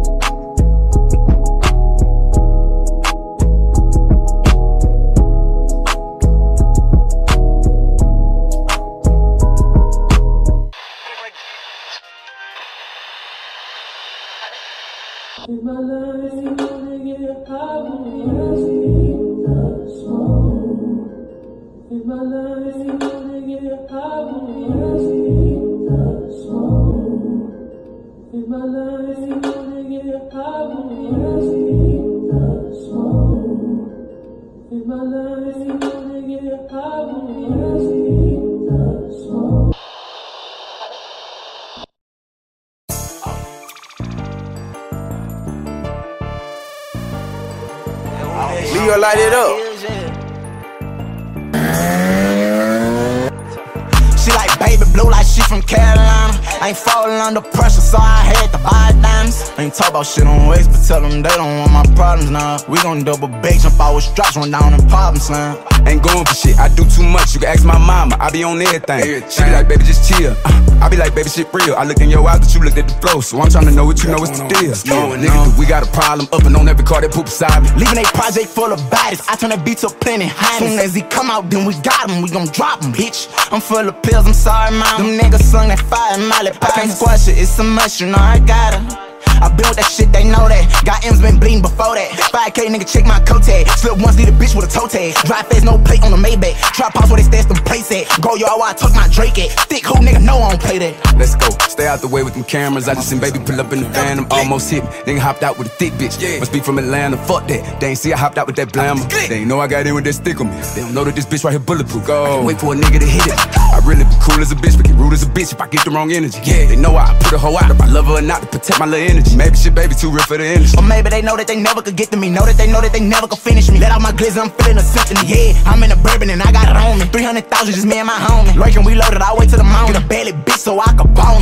In my life, you wanna get high when we see the smoke. In my life, you wanna get high when we see the smoke. In my life, you wanna get high when we see the smoke. In my life, you wanna get high when we see the smoke. Leo, light it up. She like baby blue like she from Carolina. I ain't falling under pressure, so I had to buy diamonds. I ain't talk about shit on waist, but tell them they don't want my problems now. We gon' double bake, jump out with straps, run down in problem slam. Ain't going for shit, I do too much, you can ask my mama, I be on everything. everything. She be like, baby, just chill. uh, I be like, baby, shit real. I look in your eyes, but you looked at the flow. So I'm tryna know what you know, what's the deal. Yeah, nigga, we got a problem up and on every car that poop beside me. Leaving a project full of bodies, I turn that beat to plenty highness. Soon as he come out, then we got him, we gon' drop him, bitch. I'm full of pills, I'm sorry, mom. Them niggas slung that fire in my lip. I can't squash it, it's a must, you know I got her. I built that shit, they know that. Got M's been bleeding before that. five K nigga, check my coat tag. Slip once, leave a bitch with a toe tag. Dry face, no plate on the Maybach. Trap house where they stash them plates at. Go yard where I tuck my Drake at. Thick who nigga know I don't play that. Let's go, stay out the way with them cameras. I just seen baby pull up in the van, I'm almost hit me. Nigga hopped out with a thick bitch. Must be from Atlanta, fuck that. They ain't see I hopped out with that blammer. They ain't know I got in with that stick on me. They don't know that this bitch right here bulletproof. Go. Wait for a nigga to hit it. I really be cool as a bitch, but get rude as a bitch if I get the wrong energy. Yeah, they know I put a hoe out if I love her or not to protect my little energy. Maybe shit, baby, too real for the industry. Or maybe they know that they never could get to me. Know that they know that they never could finish me. Let out my glizzy, I'm feeling a symphony. Yeah, I'm in a bourbon and I got it on me. three hundred thousand just me and my homie. Lurking, we loaded, I wait till the morning. Get a belly bitch so I can bone them.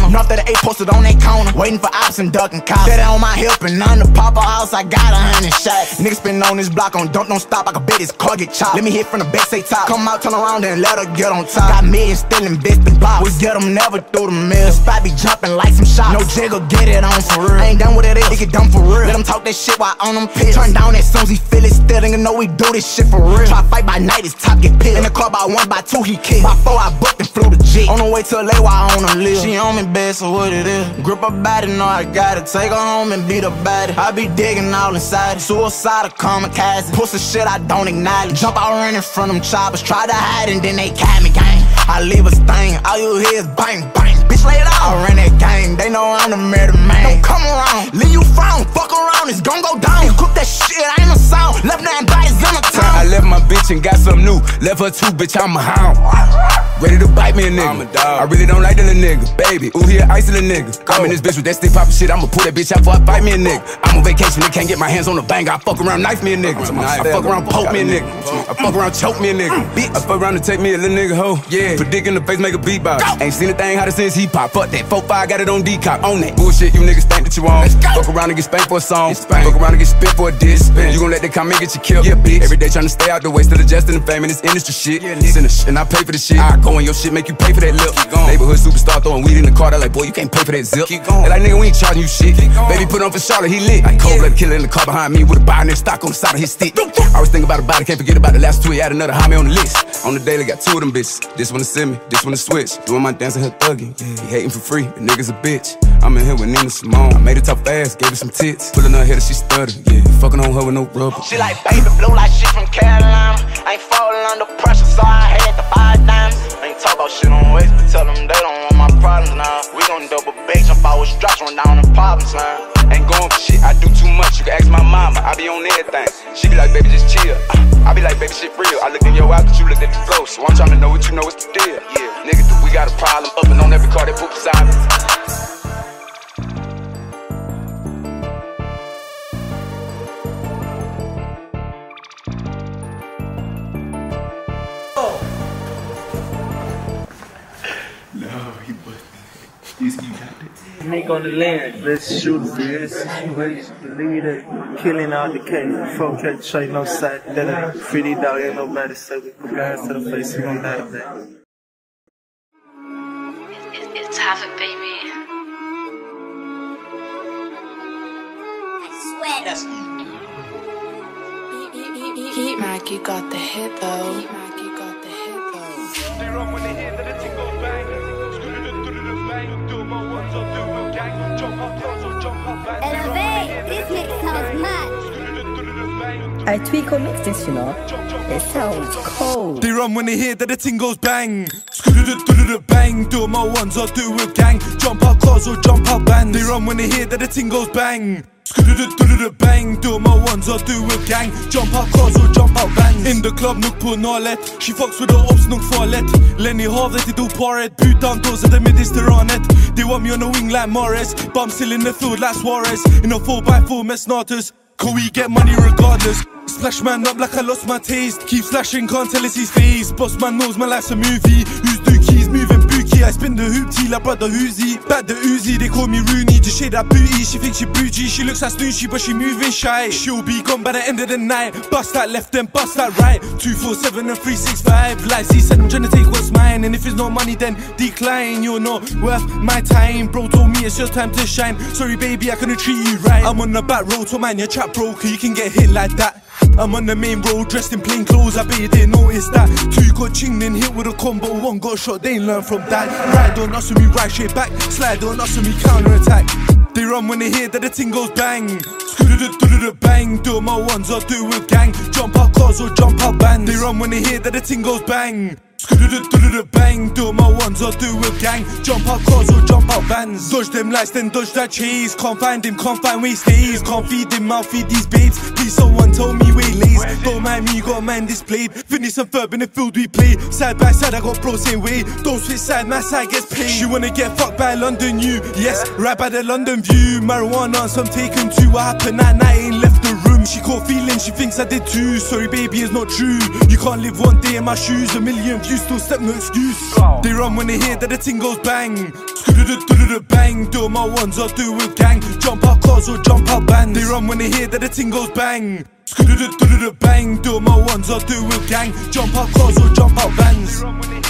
North of the eight posted on that corner, waiting for ops and ducking cops. Set on my hip and none to pop a house, I got a hundred shots. Niggas been on this block on dump, don't stop, I can bet his car get chopped. Let me hit from the back, say top. Come out, turn around and let her get on top. Got millions still investing blocks. We get them never through the mill. The spot be jumping like some shots. No jiggle, get it on for real. I ain't done with it, it get done for real. Let them talk that shit while on them pills. Turn down as soon as he feel it, still ain't know we do this shit for real. Try fight by night, his top get pissed. In the club by one, by two he kicked. By four I booked and flew the G. On the way to L A while on the live. She on me bed, so what it is. Grip her body, know I got it. Take her home and beat her body. I be digging all inside it. Suicide or kamikaze. Pussy shit I don't acknowledge. Jump out running from them choppers. Try to hide and then they catch me, gang. I leave a stain, all you hear is bang, bang. Bitch, lay it out. I run that gang, they know I'm the murder man. Don't come around, leave you frown. Fuck around, it's gon' go down. You cook that shit, I ain't no sound. Left nine bodies in the town. I left my bitch and got something new. Left her too, bitch, I'm a hound. Ready to bite me a nigga. I'm a dog. I really don't like that little nigga. Baby, ooh, he a ice little nigga. I'm in this bitch with that stick poppin' shit. I'ma pull that bitch out before I fight me a nigga. I'm on vacation, they can't get my hands on the bang. I fuck around, knife me a nigga. I fuck around, poke me a nigga. I fuck around, choke me a nigga. I fuck around to take me a little nigga hoe. Yeah, predict in the face, make a beatbox. Ain't seen a thing hotter since he pop. Fuck that, four five, got it on D-cop. On that bullshit, you niggas think that you on. Fuck around and get spanked for a song. Fuck around and get spit for a diss. You gon' let that comment get you killed. Yeah, bitch. Every day tryna stay out the way, still adjusting the fame in this industry shit. Send a sh and I pay for the shit. I go in your shit, make you pay for that lip. Neighborhood superstar throwing weed in the car. They like, boy, you can't pay for that zip. They like, nigga, we ain't charging you shit. Baby put on for Charlotte, he lit. Like cold blooded killer in the car behind me with a bar and stock on the side of his stick. I always think about a body, can't forget about the last two. He had another homie on the list. On the daily, got two of them bitches. This one to send me, this one to switch. Doing my dance and her thugging. He hating for free, the nigga's a bitch. I'm in here with Nina Simone. I made it talk fast, gave her some tits. Pulling her head and she stuttered. Yeah, fucking on her with no rubber. She like baby blue like shit from Carolina. Ain't falling under pressure, so I had to buy dimes. Ain't talk about shit on waste, but tell them they don't want my problems now. We gon' double bake, jump out with straps, run down the problems now. Ain't going for shit, I do too much. You can ask my mama, I be on everything. She be like, baby, just chill. I be like, baby, shit real. I look in your eyes, but you look at the flow. So I'm trying to know what you know, what's the deal. Yeah, nigga, we got a problem up and on every car that poop beside me. Nick on the land, let's shoot it, this situation, the leader, killing all the case, folk can't show you no side, that ain't pretty dog, ain't nobody say we put guys to the face, we gon' die of that. It's Havoc, baby. I swear. Heat Mac, you got the hit though. Heat Mac, you got the hit though. They run when they hear that the thing goes bang. Elevate, this mix sounds mad. I tweak or mix this, you know. It sounds cold. They run when they hear that the ting goes bang. Bang, do my ones or do a gang. Jump out cars or jump out bands. They run when they hear that the ting goes bang. Bang, do my ones or do a gang. Jump out cars or jump out bands. In the club, nuk på nalet. She fucks with the ops, nuk farlet. Lenny havet i doparet. Putan doser det mediterranet. They want me on the wing like Morris. But I'm still in the field like Suarez. In a four by four med Snatus. Can we get money regardless? Splash man up like I lost my taste. Keep slashing, can't tell it's his face. Boss man knows my life's a movie. Who's dookies, moving bookie. I spin the hoopty like brother Uzi. Back the Uzi, they call me Rooney. Just shade that booty, she thinks she bougie. She looks like Snooshy, but she moving shy. She'll be gone by the end of the night. Bust that left, then bust that right. Two, four, seven and three, six, five. Like C said, I'm trying to take what's mine. And if it's no money, then decline. You're not worth my time. Bro told me it's your time to shine. Sorry baby, I couldn't treat you right. I'm on the back road, so man, your trap broke. You can get hit like that. I'm on the main road, dressed in plain clothes, I bet you didn't notice that. Two got chinged and hit with a combo, one got shot, they ain't learn from that. Ride on us with me, right straight back. Slide on us with me, counter attack. They run when they hear that the ting goes bang. Bang, do my ones or do a gang. Jump out cars or jump out bands. They run when they hear that the ting goes bang. Bang, do my ones or do a gang. Jump out cars or jump out bands. Dodge them lights, then dodge that cheese. Can't find him, can't find where he stays. Can't feed him, I'll feed these babes. Please someone tell me where he lays. Don't mind me, got a man displayed. Finish some verb in the field we play. Side by side, I got bro same way. Don't switch side, my side gets paid. She wanna get fucked by London U. Yes, right by the London View. Marijuana, some taken two. What happened that night, ain't left the room. room, she caught feelings, she thinks I did too. Sorry baby, it's not true. You can't live one day in my shoes. A million views, still step, no excuse. They run when they hear that the ting goes bang. Bang, do my ones, I'll do with gang. Jump out cars or jump out bands. They run when they hear that the ting goes bang. Bang, do my ones, I'll do with gang. Jump out cars or jump out bands.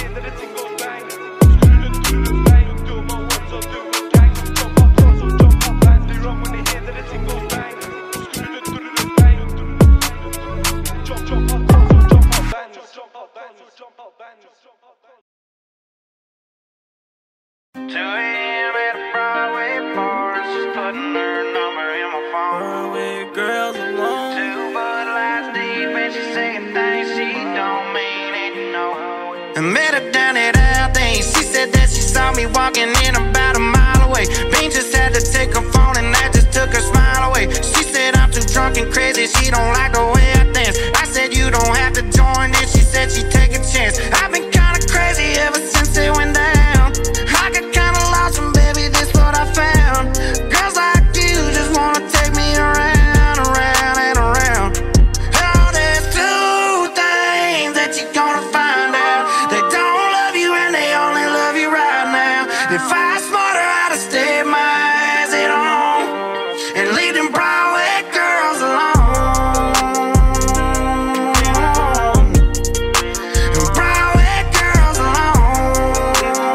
two a m at a Broadway bar, she's putting her number in my phone. Broadway girls alone. Two Bud Lights deep and she's saying things she don't mean it, no. I met her down at Aldi. She said that she saw me walking in about a mile away. Bean just had to take her phone and that just took her smile away. She said I'm too drunk and crazy, she don't like the way I dance. I said you don't have to join in, she said she'd take a chance. I've been kinda crazy ever since it went down. I got kinda lost and baby, this what I found. Girls like you just wanna take me around, around and around. Oh, there's two things that you're gonna find out. They don't love you and they only love you right now. If I smarter, I'd have stayed my eyes at home and leave them Broadway girls alone. Broadway girls alone.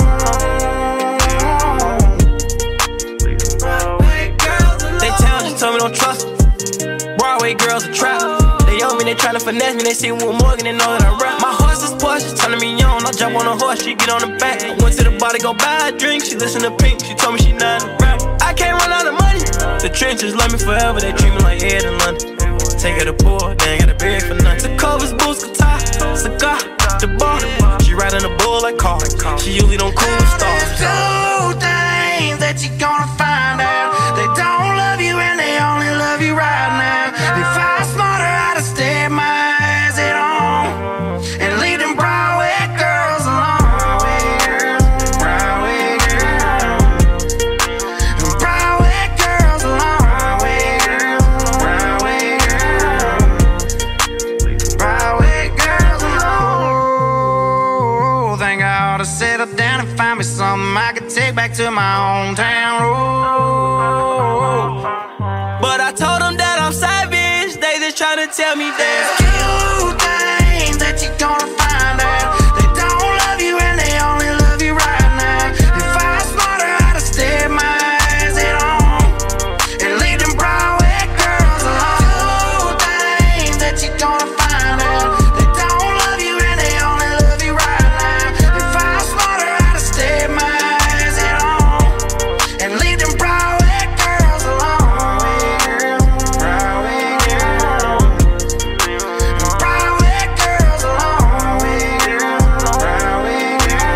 They tell me, told me don't trust them. Broadway girls are trap. They owe me, they tryna finesse me. They see Will Morgan, they know that I rap. My horse is Porsche, turning me on. I jump on a horse, she get on the back. I went to the bar to go buy a drink. She listen to Pink, she told me she not a rap. I can't run out of money. The trenches love me forever. They treat me like Ed in London. Take her to poor, they ain't got a bag for nothing. The covers, boots, guitar, cigar, the bar. She riding a bull like car. She usually don't cool stars. There's two things that you gonna find out. They don't love you and they only love you right now. If I smarter, I'd have stayed my eyes at home and leave them Broadway girls alone. Broadway girls, Broadway girls alone. Broadway girls, Broadway girls alone. Think I ought to settle down and find me something I could take back to my hometown road. But I told them that I'm savage. They just tryna tell me there's few things that you gonna find out. They don't love you and they only love you right now. If I smarter, I'd have stayed my eyes at home and leave them Broadway girls alone. Two things that you gonna find out. They don't love you and they only love you right now. If I smarter, I'd have stayed my eyes at home and leave them Broadway girls alone. Broadway girls, Broadway girls alone. Broadway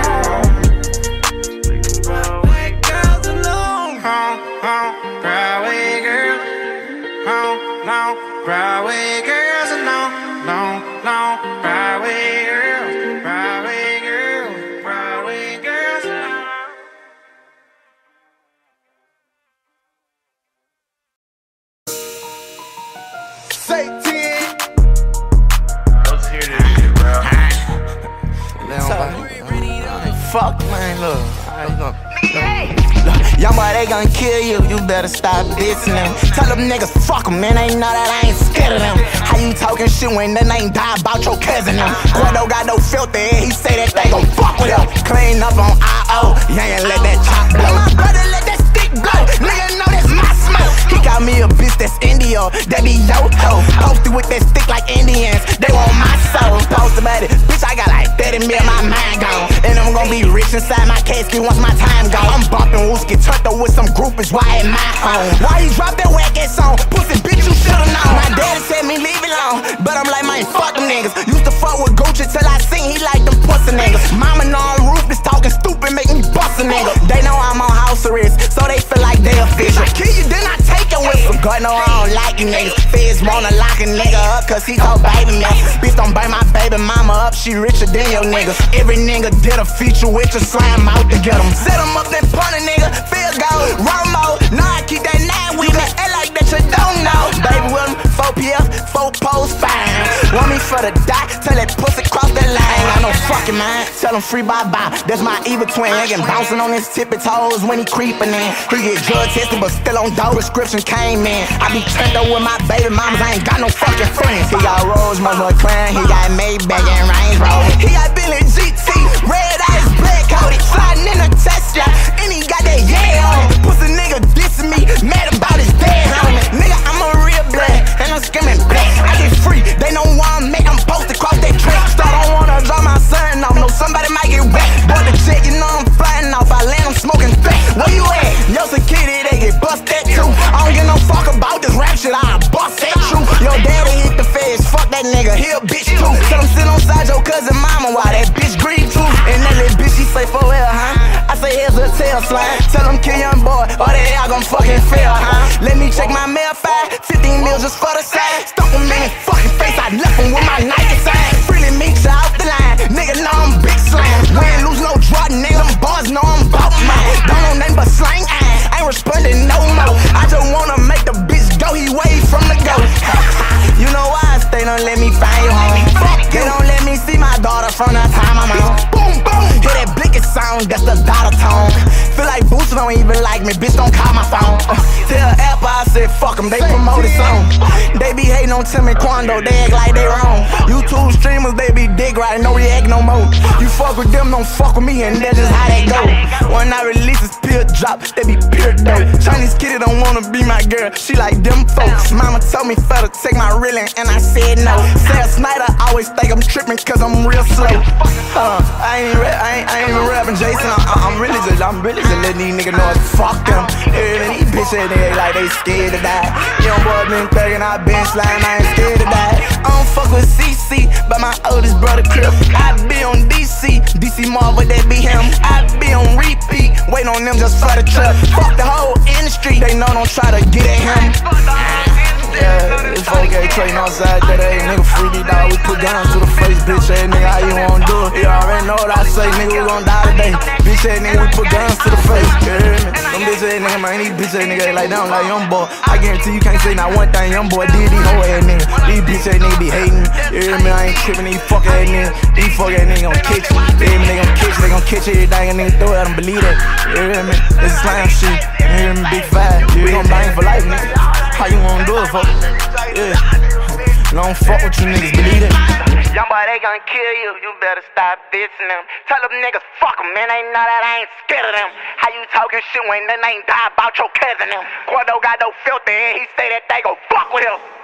girls, Broadway girls alone. Oh, oh, Broadway girls, oh, no, Broadway girls alone, no, no, Broadway girls, Broadway girls, Broadway girls alone. Say ten. Let's hear this shit, bro. Fuck, man, look. Look, young boy, they gon' kill you. You better stop dissing them. Tell them niggas, fuck them, man. They know that I ain't scared of them. How you talking shit when they ain't die about your cousin them? Gordo got no filter, and he say that they gon' fuck with him. Clean up on I O, you ain't let that chop blow. Brother, let that stick blow. Nigga know that's my smoke. He got me a bitch that's Indio, that be yo-ho. Posted with that stick like Indians, they want my soul. Post about it, bitch, I got like thirty mil, my mind gone. And I'm gon' be rich inside my casket once my time gone. I'm bumping Wooski Turtle with some groupies, why at my home? Why you drop that whack ass song? Pussy bitch, you should've known. My daddy said me leave it alone, but I'm like, man, fuck them niggas. Used to fuck with Gucci till I seen he like them pussy niggas. Mama know I'm ruthless, talking stupid, make me bust a nigga. They know I'm on house arrest, so they feel like they official. If I kill you, then I take it with them. God know I don't like you niggas. Feds wanna lock a nigga up, cause he called baby niggas. Bitch don't bring my baby mama up, she richer than your niggas. Every nigga did a feature with you, slam out to get them. Set them up, then punt a nigga, field goal, Romo. Nah, I keep that nine with me, act like that you don't know. Baby with him, four P deserve to die. Tell that pussy cross that line. Ain't got no fucking mind. Tell him free bye bye. That's my evil twin. Again bouncing on his tippy toes when he creeping in. He get drug tested but still on dope. Prescription came in. I be turned up with my baby mamas. I ain't got no fucking friends. He got Rose, my boy Clan. He got Maybach and Range Rover. He got Billy G T. Red eyes, black coated. Sliding in a Tesla. And he got that yeah on. Pussy nigga dissing me. Mad about his dad homie. Nigga, I'm a real blood. And I'm screaming black. I get free. They know why I'm made. I'm supposed to cross that track. Still don't wanna draw my son off. No, somebody might get wet. Boy, the check, you know I'm flying off. I land, I'm smoking fat. Where you at? Yo, security, they get bust that too. I don't give no fuck about this rap shit. I'll bust that you. Yo, daddy hit the feds. Fuck that nigga. He a bitch too. Tell him sit on side your cousin mama while that bitch grieve too. And that little bitch, she say for real, huh? I say here's a tail slime. Tell him kill young boy, or they all gon' fucking fail, huh? Let me check my mail file. fifteen mil just for the side. Stuck him in his fucking face. I left him with my Nike sign. Freely meet you out the line. Nigga know I'm big slam. We ain't lose no draw, nigga. Them bars know I'm bout mine. Don't know nothing but slang. I ain't responding no more. I just wanna make the bitch go. He way from the go. You know why? They don't let me find you home. They don't let me see my daughter from the time I'm on. Boom, boom. Hear that blinking sound, that's the daughter tone. Feel like Booster don't even like me, bitch don't call my phone. Uh, tell Apple I said fuck them, they promote it song. They be hating on Tim and Quando, they act like they wrong. YouTube streamers, they be dick riding, no react no more. You fuck with them, don't fuck with me, and that's just how they go. When I release this pill drop, they be pure dope. Chinese kitty don't wanna be my girl, she like them folks. Mama told me for to take my reeling, and I said no. Sam Snyder always think I'm tripping cause I'm real slow. Uh, I ain't rap, I ain't, I ain't even rapping Jason. I'm, I'm really just, I'm really just letting these niggas know it's fuck them. Yeah, these bitches they like they scared to die. Young boy been thugging, I been sliding, I ain't scared to die. I don't fuck with C C, but my oldest brother Crip. I be on D C, D C Marvel, that be him. I be on repeat, waiting on them just for the trip. Fuck the whole industry, they know don't try to get at him. Yeah, this folk ain't trading outside that ain't nigga freaky dog. We put guns to the face, bitch ass nigga. How you wanna do it? You already know what I say, nigga. We gon' die today. Bitch ass nigga, we put guns to the face. You hear me? Them bitch ass nigga, man. These bitch ass nigga ain't like they don't like young boy. I guarantee you can't say not one thing young boy did. These hoe ass nigga. These bitch ass nigga be hating. You hear me? I ain't tripping. These fuck ass nigga. These fuck ass nigga gon' catch you. You hear me? They gon' catch you. They gon' catch everything a nigga throw it. I don't believe that. You hear me? This is slam shit. You hear me? Big five. We gon' bang for life, nigga. How you wanna do it, fuck? Yeah. Don't fuck with you niggas, believe it. Young boy, they gon' kill you. You better stop dissing them. Tell them niggas fuck them, man. They know that I ain't scared of them. How you talking shit when they ain't die about your cousin them? Quando got no filter and he say that they gon' fuck with him.